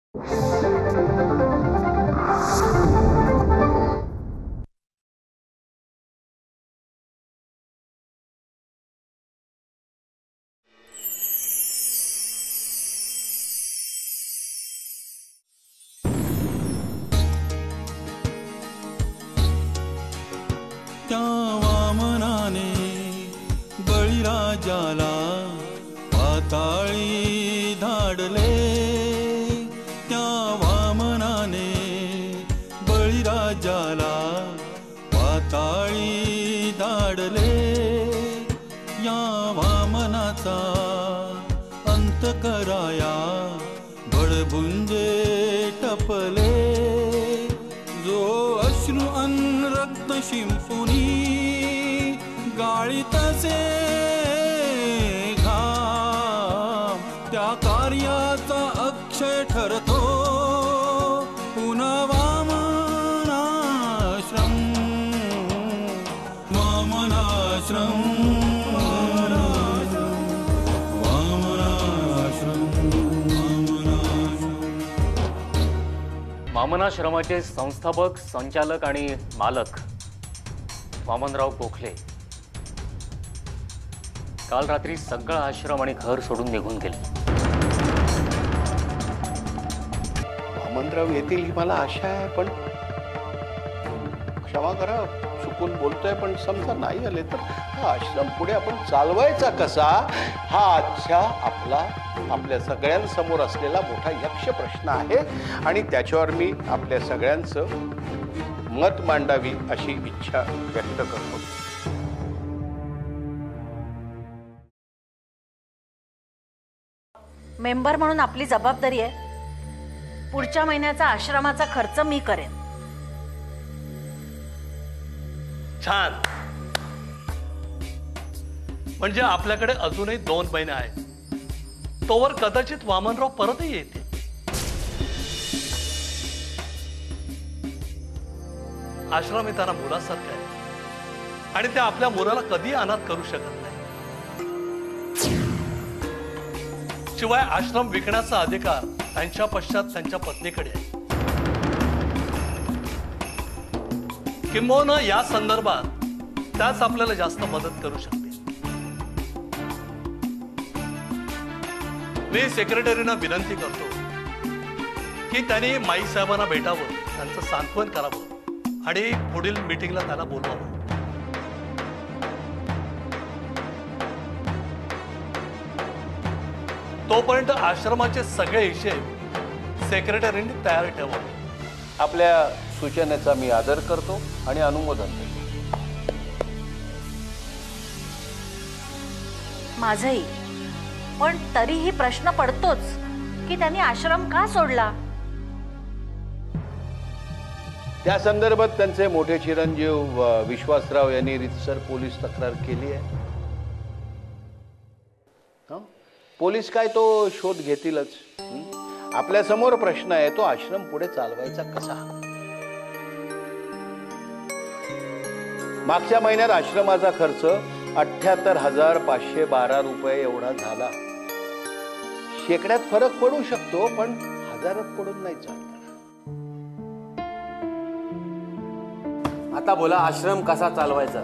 त्या वामनाने बळीराजाला पाताळी धाडले, त्या वामनाने बळीराजाला पाताळी धाडले। या वामनाचा अंत कराया बळभुंजे टपले, जो अश्रू अन रक्त शिंपुनी गाळीतसे घाम, त्या कार्याचा अक्षय ठरतो पुन्हा वामनाश्रम, वामनाश्रम, वामनाश्रम, वामनाश्रम। वामनाश्रमाचे संस्थापक, संचालक आणि मालक वामनराव गोखले काल रात्री सगळा आश्रम आणि घर सोडून निघून गेले। वामनराव येतील ही मला आशा आहे, पण क्षमा करा चुकून बोलतोय, पण समजा नाही आले तर हा आश्रम पुढे आपण चालवायचा कसा, हा आजच्या आपल्या सगळ्यांसमोर असलेला मोठा यक्ष प्रश्न आहे आणि त्याच्यावर मी आपल्या सगळ्यांचं मत मांडावी अशी इच्छा व्यक्त करतो। मेंबर म्हणून आपली जबाबदारी आहे, पुढच्या महिन्याचा आश्रमाचा खर्च मी करेन। छान, म्हणजे आपल्याकडे अजूनही 2 महिने आहेत, तोवर कदाचित वामनराव परतही येते। आश्रम हे त्यांना मुलासारखं आहे आणि ते आपल्या मुलाला कधी अनाथ करू शकत नाही। शिवाय आश्रम विकण्याचा अधिकार त्यांच्या पश्चात त्यांच्या पत्नीकडे आहे। किंबहुना या संदर्भात त्याच आपल्याला जास्त मदत करू शकते। मी सेक्रेटरीना विनंती करतो की त्यांनी माई साहेबांना भेटावं, त्यांचं सांत्वन करावं आणि पुढील मीटिंगला त्याला बोलवावं। तोपर्यंत आश्रमाचे सगळे हिशेब सेक्रेटरींनी तयार ठेवावे। आपल्या सूचनेचा मी आदर करतो आणि अनुमोदन देतो। माझंही, पण तरीही प्रश्न पडतोच की त्यांनी आश्रम का सोडला। त्या संदर्भात त्यांचे मोठे चिरंजीव विश्वासराव यांनी रितसर पोलीस तक्रार केली आहे। पोलीस काय तो शोध घेतीलच। आपल्या समोर प्रश्न आहे तो आश्रम पुढे चालवायचा कसा। मागच्या महिन्यात आश्रमाचा खर्च 78,512 रुपये एवढा झाला। शेकड्यात फरक पडू शकतो, पण हजारात पडून नाही चालणार। आता बोला, आश्रम कसा चालवायचा?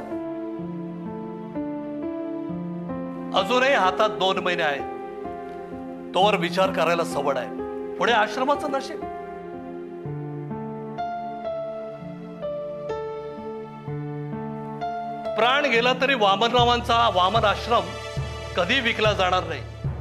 अजूनही हातात 2 महिने आहेत, तोवर विचार करायला सवड आहे। पुढे आश्रमाचं नशीब। प्राण गेला तरी वामनरावांचा वामन आश्रम कधी विकला जाणार नाही।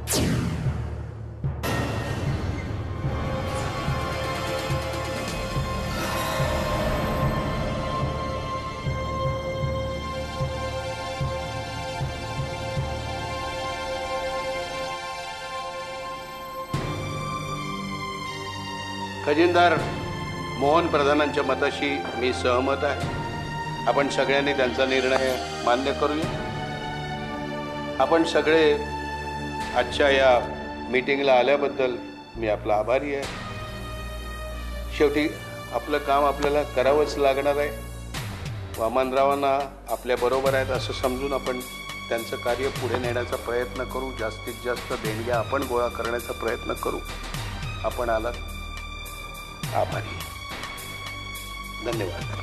खजिनदार मोहन प्रधानांच्या मताशी मी सहमत आहे। आपण सगळ्यांनी त्यांचा निर्णय मान्य करूया। आपण सगळे आजच्या या मीटिंगला आल्याबद्दल मी आपला आभारी आहे। शेवटी आपलं काम आपल्याला करावंच लागणार आहे। वामनरावांना आपल्या बरोबर आहेत असं समजून आपण त्यांचं कार्य पुढे नेण्याचा प्रयत्न करू। जास्तीत जास्त देणग्या आपण गोळा करण्याचा प्रयत्न करू। आपण आलात आभारी आहे. धन्यवाद.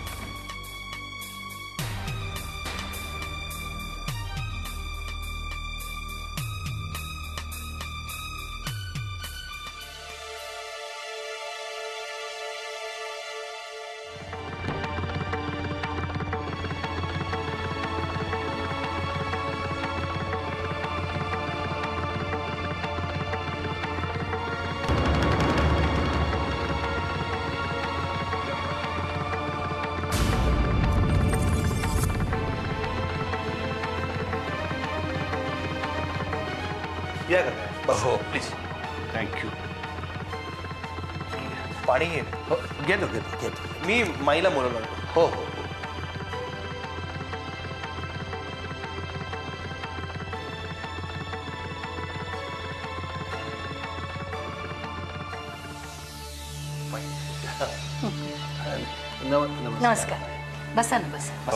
या करता हो प्लीज. थँक्यू. पाणी हो घेतो घेतो घेतो. मी माईला बोलवलं होतं. हो हो हो. नमस्कार. बसा ना बसा.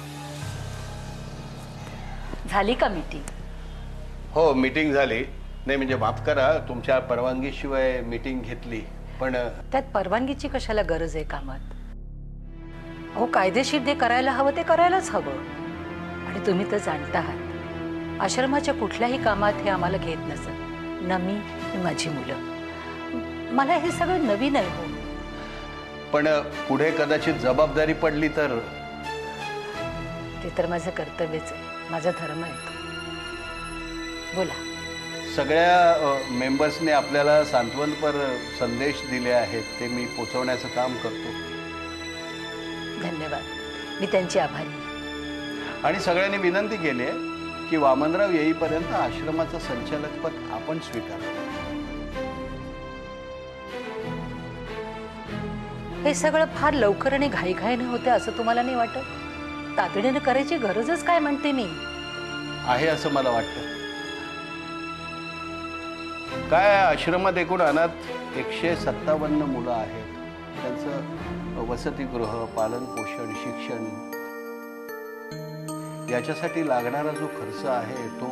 झाली का मीटिंग? हो मीटिंग झाली. नाही म्हणजे माफ करा, तुमच्या परवानगीशिवाय मीटिंग घेतली, पण त्यात परवानगीची कशाला गरज आहे कामात? अहो कायदेशीर जे करायला हवं ते करायलाच हवं. आणि तुम्ही तर जाणता आहात आश्रमाच्या कुठल्याही कामात हे आम्हाला घेत नसत ना मी आणि माझी मुलं. मला हे सगळं नवीन आहे हो. पण पुढे कदाचित जबाबदारी पडली तर? ते तर माझं कर्तव्यच आहे, माझा धर्म आहे. बोला. सगळ्या मेंबर्सने आपल्याला सांत्वनपर संदेश दिले आहेत, ते मी पोचवण्याचं काम करतो. धन्यवाद. मी त्यांची आभारी आहे. आणि सगळ्यांनी विनंती केली आहे की वामनराव येईपर्यंत आश्रमाचं संचालकपद आपण स्वीकारा. हे सगळं फार लवकर आणि घाईघाईने होते असं तुम्हाला नाही वाटत? तातडीने करायची गरजच काय म्हणते मी. आहे असं मला वाटतं. काय आश्रमात एकूण अनाथ 157 मुलं आहेत. त्यांचं वसतिगृह, पालन पोषण, शिक्षण याच्यासाठी लागणारा जो खर्च आहे तो.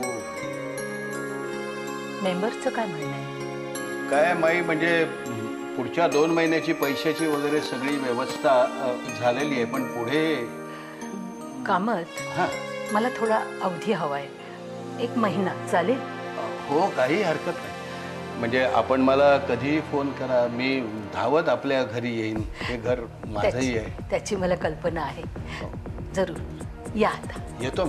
मेंबर्सचं काय म्हणणं आहे? काय माई म्हणजे पुढच्या 2 महिन्याची पैशाची वगैरे सगळी व्यवस्था झालेली आहे, पण पुढे कामत हां. मला थोडा अवधी हवाय. 1 महिना चालेल? हो काही हरकत नाही. म्हणजे आपण मला कधीही फोन करा, मी धावत आपल्या घरी येईन. हे घर माझंही आहे. त्याची मला कल्पना आहे. जरूर या. आता येतो.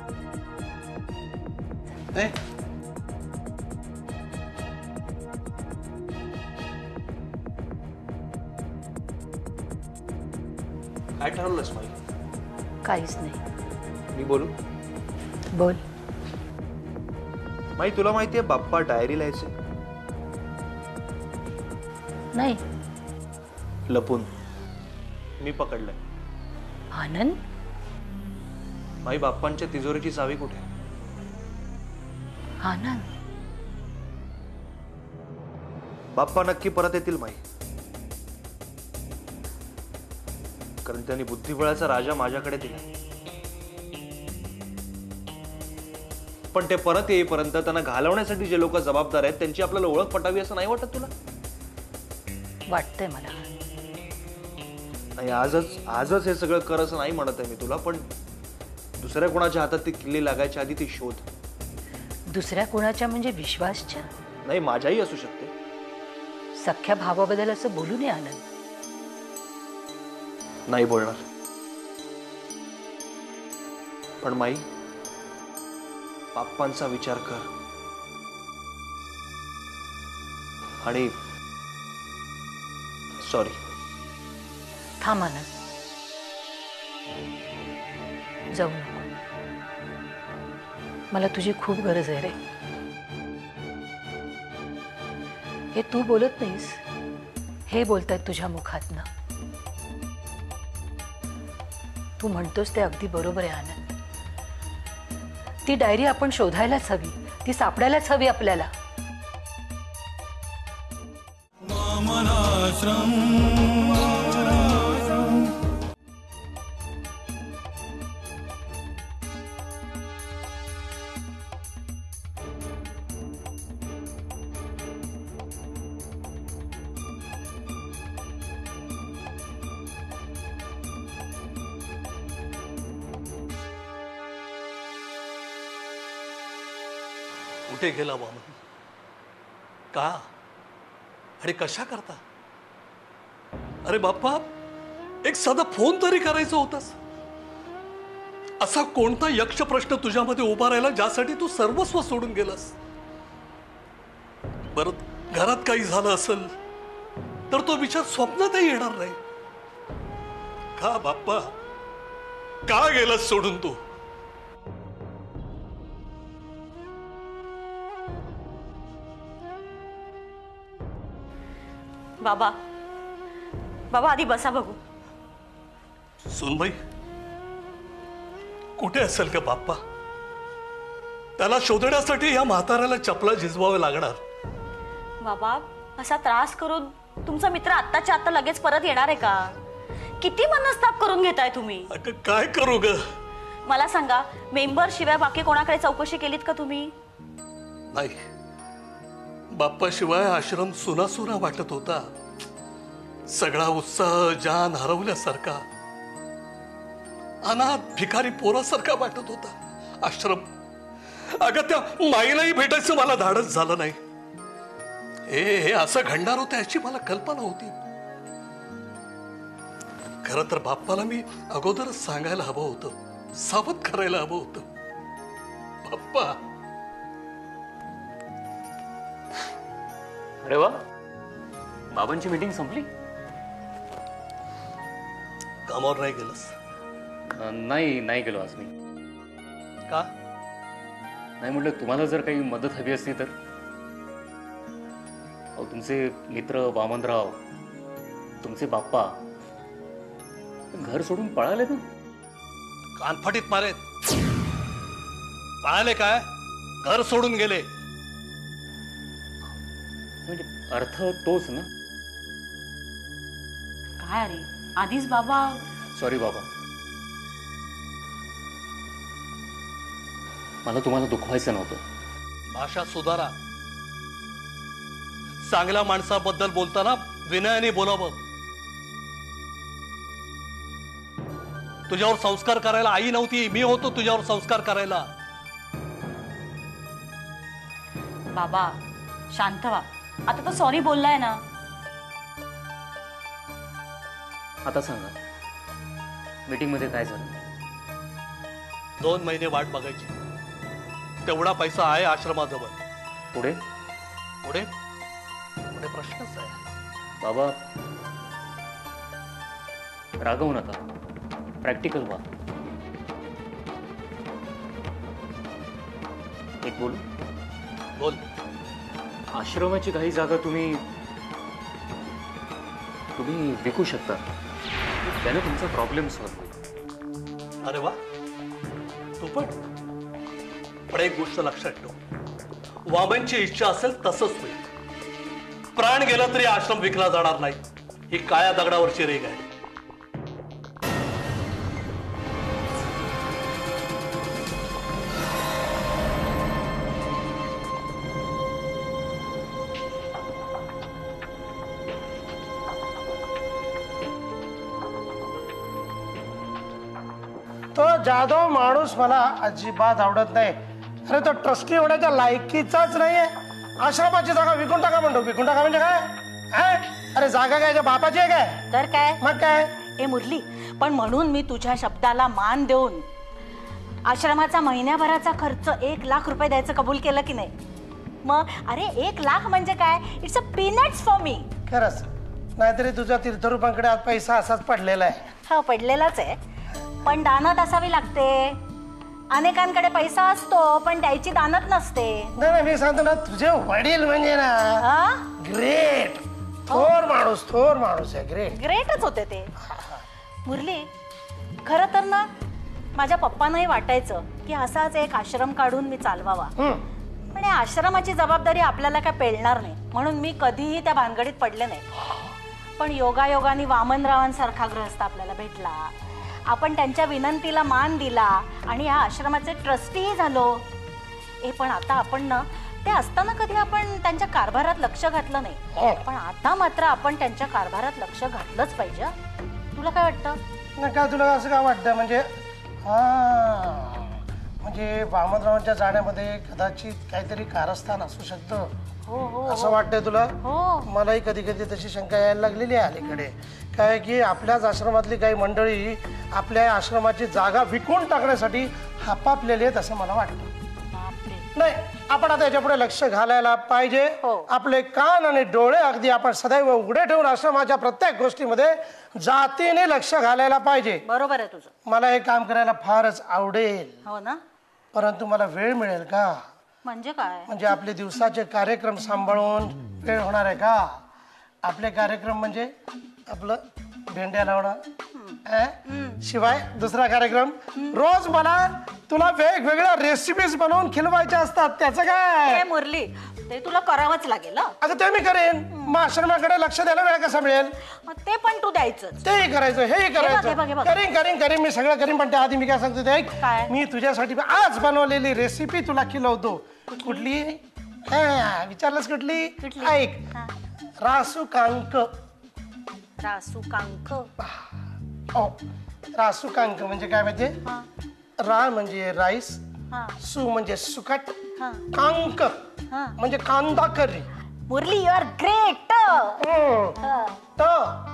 काय ठरवलंस माई? काहीच नाही. मी बोलू? बोल. माई तुला माहितीये बाप्पा डायरी लिहायचे? नाही. लपून. मी पकडलंय. आनंद? माई बाप्पांच्या तिजोरीची चावी कुठे? आनंद? बाप्पा नक्की परत येतील माई, कारण त्यांनी बुद्धिबळाचा राजा माझ्याकडे दिला. पण ते परत येईपर्यंत त्यांना घालवण्यासाठी जे लोक जबाबदार आहेत त्यांची आपल्याला ओळख पटावी असं नाही वाटत तुला? वाटतंय मला. नाही, आजच हे सगळं कर असं नाही म्हणत आहे मी तुला, पण दुसऱ्या कोणाच्या हातात ती किल्ली लागायच्या आधी ती शोध. दुसऱ्या कोणाच्या म्हणजे विश्वासच्या? नाही, माझ्याही असू शकते. सख्या भावाबद्दल असं बोलू नये आनंद. नाही बोलणार. पण माई, बाप्पांचा विचार कर आणि सॉरी. थांब आनंद, जाऊ नको. मला तुझी खूप गरज आहे रे. हे तू बोलत नाहीस, हे बोलतायत तुझ्या मुखातनं. तू म्हणतोस ते अगदी बरोबर आहे आनंद. ती डायरी आपण शोधायलाच हवी, ती सापडायलाच हवी आपल्याला. कुठे गेला वामन? का आणि कशा करता? अरे बाप्पा, एक साधा फोन तरी करायचा होतास. असा कोणता यक्ष प्रश्न तुझ्यामध्ये उभा राहिला ज्यासाठी तू सर्वस्व सोडून गेलास? बरं घरात काही झालं असेल तर तो विचार स्वप्नातही येणार नाही. का बाप्पा, का गेलास सोडून तू? बाबा, बाबा आधी बसा बघू. सुनबाई, कुठे असेल का बाप्पा? त्याला शोधण्यासाठी या म्हाताऱ्याला चपला झिजवावे लागणार. बाबा, असा त्रास करून तुमचा मित्र आत्ताच्या आत्ता लगेच परत येणार आहे का? किती मनस्ताप करून घेताय तुम्ही? काय करू ग? मला सांगा, मेंबर शिवाय बाकी कोणाकडे चौकशी केलीत का तुम्ही? नाही, बाप्पाशिवाय आश्रम सुना वाटत होता. सगळा उत्साह जान हरवल्यासारखा, अनाथ भिकारी पोरासारखा वाटत होता आश्रम. अगं त्या माईलाही भेटायचं मला धाडस झालं नाही. हे असं घडणार होतं याची मला कल्पना होती. खरं तर बाप्पाला मी अगोदरच सांगायला हवं होतं, सावध करायला हवं होतं. बाप्पा, अरे वा, बाबांची मीटिंग संपली? कामावर नाही गेलस? नाही गेलो आज मी. का नाही म्हटलं, तुम्हाला जर काही मदत हवी असली तर. अहो, तुमचे मित्र वामनराव, तुमचे बाप्पा घर सोडून पळाले ना. कानफटीत मारेत. पळाले काय? घर सोडून गेले. म्हणजे अर्थ तोच ना? काय रे, आधीच बाबा. सॉरी बाबा, मला तुम्हाला दुखवायचं नव्हतं. भाषा सुधारा. चांगल्या माणसाबद्दल बोलताना विनयाने बोलावं. तुझ्यावर संस्कार करायला आई नव्हती, मी होतो तुझ्यावर संस्कार करायला. बाबा शांत व्हा. आता तो सॉरी बोललाय ना. आता सांगा, मीटिंग मध्ये काय झालं? 2 महिने वाट बघायची. तेवढा पैसा आहे आश्रमाजवळ. पुढे पुढे पुढे प्रश्नच आहे. बाबा, रागवू नका, प्रॅक्टिकल व्हा. एक बोलू? बोल. आश्रमाची काही जागा तुम्ही विकू शकता. त्याने तुमचा प्रॉब्लेम सॉल्व्ह होईल. अरे वा, तू पण एक गोष्ट लक्षात ठेव. वामनची इच्छा असेल तसंच होईल. प्राण गेला तरी आश्रम विकला जाणार नाही. ही काळ्या दगडावरची रेग आहे. तो जाधव माणूस मला अजिबात आवडत नाही. अरे तो ट्रस्टी होण्याच्या लायकीचाच नाहीये. आश्रमाची जागा विकून टाका म्हणतो. विकून टाका म्हणजे काय? अरे जागा काय बापाची आहे काय? तर काय? मग काय? ए मुरली, पण म्हणून मी तुझ्या शब्दाला मान देऊन आश्रमाचा महिन्याभराचा खर्च 1 लाख रुपये द्यायचं कबूल केलं की नाही? मग अरे 1 लाख म्हणजे काय? It's a peanuts for me. खरंच, नाहीतरी तुझ्या तीर्थरूपांकडे आज पैसा असाच पडलेला आहे. हा, पडलेलाच आहे, पण दानत असावी लागते. अनेकांकडे पैसा असतो पण द्यायची दानत नसते. नाही, मी सांगतो ना, तुझे वडील म्हणजे ना ग्रेट, थोर माणूस आहे. ग्रेटच होते ते. मुरली, खरं तर ना माझ्या पप्पांनाही वाटायचं की असाच एक आश्रम काढून मी चालवावा. पण या आश्रमाची जबाबदारी आपल्याला काय पेलणार नाही म्हणून मी कधीही त्या भानगडीत पडले नाही. पण योगायोगाने वामनरावांसारखा गृहस्थ आपल्याला भेटला. आपण त्यांच्या विनंतीला मान दिला आणि या आश्रमाचे ट्रस्टीही झालो. पण आता आपण ना ते असताना कधी आपण त्यांच्या कारभारात लक्ष घातलं नाही. पण आता मात्र आपण त्यांच्या कारभारात लक्ष घातलंच पाहिजे. तुला काय वाटतं? का तुला असं काय वाटतं? म्हणजे म्हणजे वामनरावांच्या जाण्यामध्ये कदाचित काहीतरी कारस्थान असू शकतं. हो हो असं वाटतंय तुला? हो. मलाही कधी कधी तशी शंका यायला लागलेली आहे अलीकडे. काय की आपल्याच आश्रमातली काही मंडळी आपल्या आश्रमाची जागा विकून टाकण्यासाठी हापापलेली आहेत असं मला वाटतं. बापरे. नाही, आपण आता याच्यापुढे लक्ष घालायला पाहिजे. हो. आपले कान आणि डोळे अगदी आपण सदैव उघडे ठेवून आश्रमाच्या प्रत्येक गोष्टीमध्ये जातीने लक्ष घालायला पाहिजे. बरोबर आहे तुझं. मला हे काम करायला फारच आवडेल, हो ना. परंतु मला वेळ मिळेल का? म्हणजे काय? म्हणजे आपले दिवसाचे कार्यक्रम सांभाळून वेळ होणार आहे का? आपले कार्यक्रम म्हणजे आपलं भेंड्या लावणं, शिवाय दुसरा कार्यक्रम रोज मला तुला वेगवेगळ्या रेसिपीज बनवून खिलवायच्या असतात. त्याचं काय? हे मुरली, ते तुला करावंच लागेल. अगं ते मी करेन. मग आश्रमाकडे लक्ष द्यायला वेळ कसा मिळेल? ते पण तू द्यायचं. तेही करायचं, हेही हे बघ, करायचं. करीन करीन करीन मी सगळं करीन. पण त्याआधी मी काय सांगतो ते ऐक. काय? मी तुझ्यासाठी आज बनवलेली रेसिपी तुला खिलवतो. कुठली? विचारलंस कुठली? ऐक, रासू कांक. रासू कांक. हो, रासू कांक म्हणजे काय माहितीये? रा म्हणजे राईस, सू म्हणजे सुकट, कांक म्हणजे कांदा करी. Murali, you are great. ट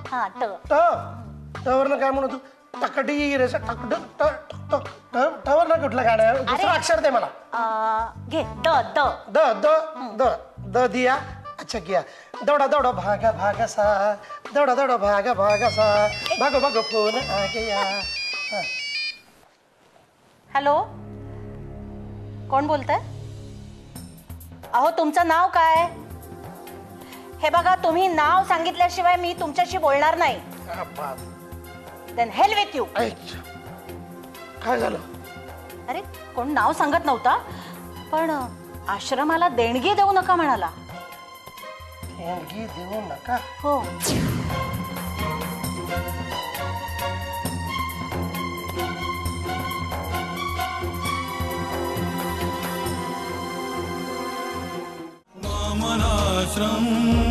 ट वरनं काय म्हणू तू? तकडी रे टकड ट वरनं कुठलं गाणं? दुसरं अक्षर दे मला. घे द द द द द द दिया. अच्छा किया. दौड़ा दौड़ा भागा भागा सा, दौड़ा दौड़ा भागा भागा सा, भागो भागो फोन आ गया. हॅलो, कोण बोलतंय? अहो, तुमचं नाव काय? हे बघा, तुम्ही नाव सांगितल्याशिवाय मी तुमच्याशी बोलणार नाही. Then hell with you. काय झालं? अरे, कोण नाव सांगत नव्हता, पण आश्रमाला देणगी देऊ नका म्हणाला. देणगी देऊ नका? हो. वामनाश्रम.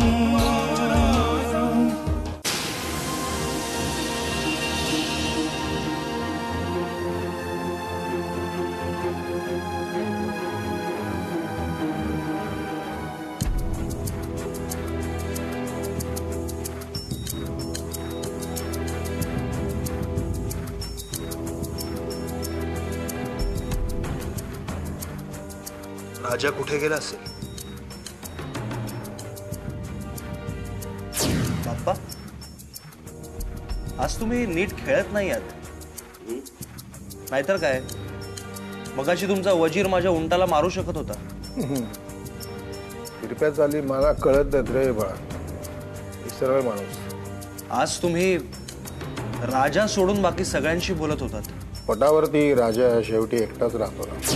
राजा कुठे गेला असेल? बाप्पा, आज तुम्ही नीट खेळत नाही आहात. नाहीतर काय, मगाशी तुमचा वजीर माझ्या उंटाला मारू शकत होता. कृपया झाली मला कळत नाही रे बाळा. सरळ माणूस. आज तुम्ही राजा सोडून बाकी सगळ्यांशी बोलत होतात. पटावरती राजा शेवटी एकटाच राहतो ना.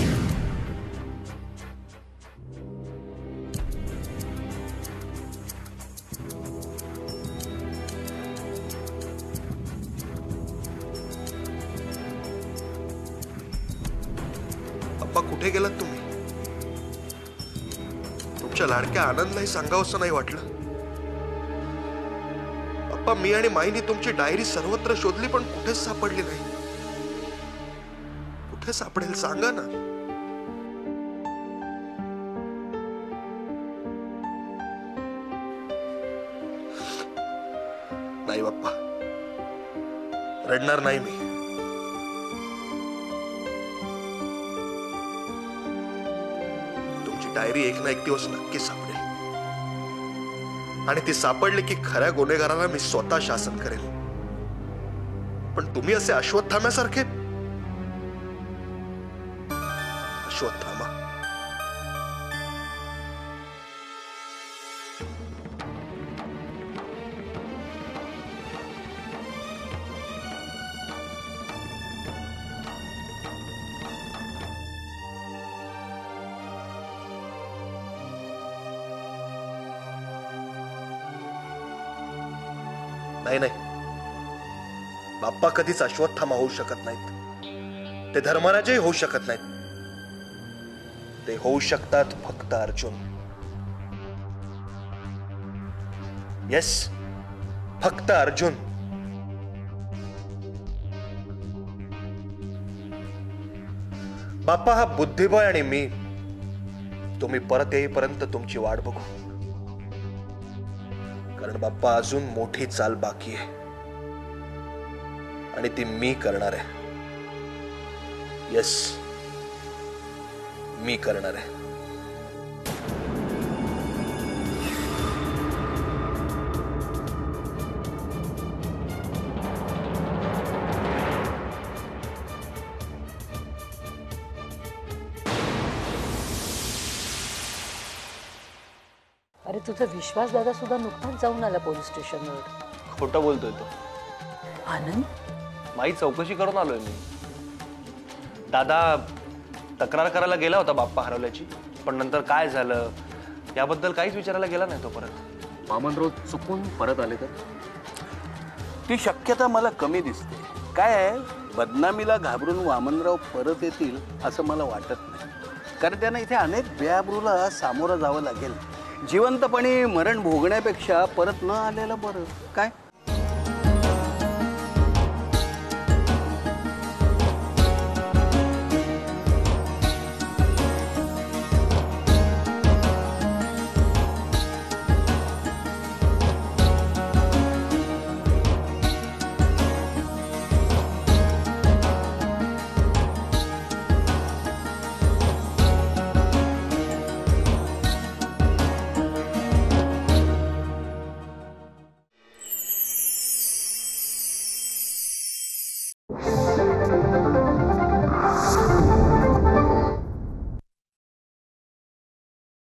कुठे गेलात तुम्ही? तुमच्या लाडक्या आनंदलाही सांगावंसं नाही वाटलं. अप्पा, मी आणि माईनी तुमची डायरी सर्वत्र शोधली पण कुठेच सापडली नाही. कुठे सापडेल सांगा ना. नाही बाप्पा, रडणार नाही मी. डायरी एक ना एक दिवस नक्की सापडेल. आणि ती सापडली की खऱ्या गुन्हेगाराला मी स्वतः शासन करेल. पण तुम्ही असे अश्वत्थाम्यासारखे. अश्वत्थामा? नाही नाही, बाप्पा कधीच अश्वत्थामा होऊ शकत नाहीत. ते धर्मराजही होऊ शकत नाहीत. ते होऊ शकतात फक्त अर्जुन. येस, फक्त अर्जुन. बाप्पा हा बुद्धिबळ आणि मी तुम्ही परत येईपर्यंत तुमची वाट बघू, कारण बाप्पा अजून मोठी चाल बाकी आहे आणि ती मी करणार आहे. येस, मी करणार आहे. अरे तुझा विश्वास दादा सुद्धा नुकताच जाऊन आला पोलीस स्टेशनवर. खोटं बोलतोय तो. आनंद, माई चौकशी करून आलोय मी. दादा तक्रार करायला गेला होता बाप्पा हरवल्याची, पण नंतर काय झालं याबद्दल काहीच विचारायला गेला नाही तो परत. वामनराव चुकून परत आले तर? ती शक्यता मला कमी दिसते. काय आहे, बदनामीला घाबरून वामनराव परत येतील असं मला वाटत नाही, कारण त्यांना इथे अनेक बेआबरूला सामोरं जावं लागेल. जिवंतपणे मरण भोगण्यापेक्षा परत न आलेलं बरं. काय